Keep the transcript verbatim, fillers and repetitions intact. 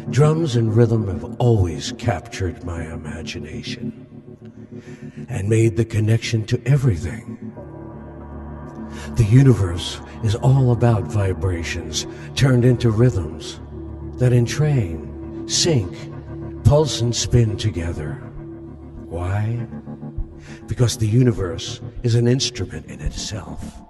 Drums and rhythm have always captured my imagination and made the connection to everything. The universe is all about vibrations turned into rhythms that entrain, sync, pulse, and spin together. Why? Because the universe is an instrument in itself.